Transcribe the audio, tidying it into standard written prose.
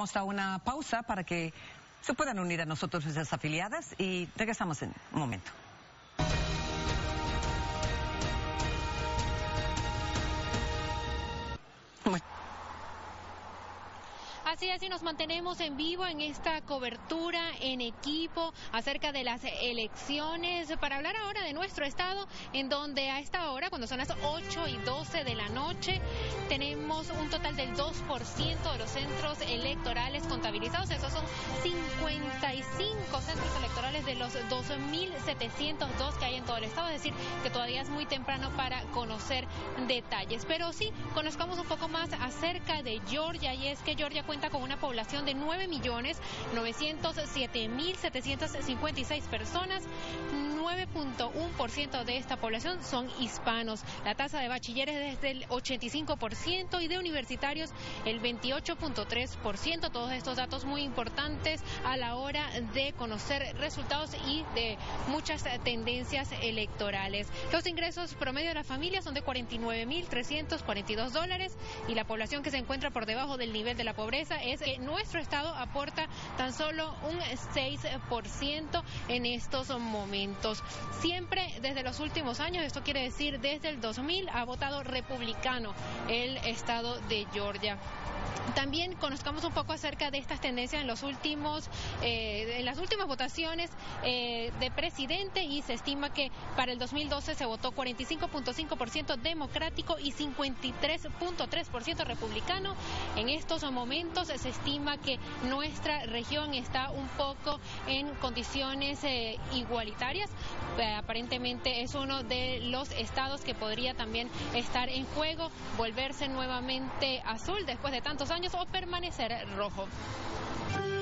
Vamos a una pausa para que se puedan unir a nosotros nuestras afiliadas y regresamos en un momento. Así es, y nos mantenemos en vivo en esta cobertura en equipo acerca de las elecciones para hablar ahora de nuestro estado, en donde a esta hora, cuando son las 8:12 de la noche, tenemos un total del 2% de los centros electorales contabilizados. Esos son 55 centros electorales de los 2.702 que hay en todo el estado, es decir, que todavía es muy temprano para conocer detalles. Pero sí, conozcamos un poco más acerca de Georgia, y es que Georgia cuenta con una población de 9.907.756 personas. 9.1% de esta población son hispanos. La tasa de bachilleres es del 85% y de universitarios el 28.3%. Todos estos datos muy importantes a la hora de conocer resultados y de muchas tendencias electorales. Los ingresos promedio de la familia son de $49.342 y la población que se encuentra por debajo del nivel de la pobreza es que nuestro estado aporta tan solo un 6% en estos momentos. Siempre desde los últimos años, esto quiere decir desde el 2000, ha votado republicano el estado de Georgia. También conozcamos un poco acerca de estas tendencias en las últimas votaciones de presidente, y se estima que para el 2012 se votó 45.5% democrático y 53.3% republicano. En estos momentos se estima que nuestra región está un poco en condiciones igualitarias. Aparentemente es uno de los estados que podría también estar en juego, volverse nuevamente azul después de tantos años o permanecer rojo.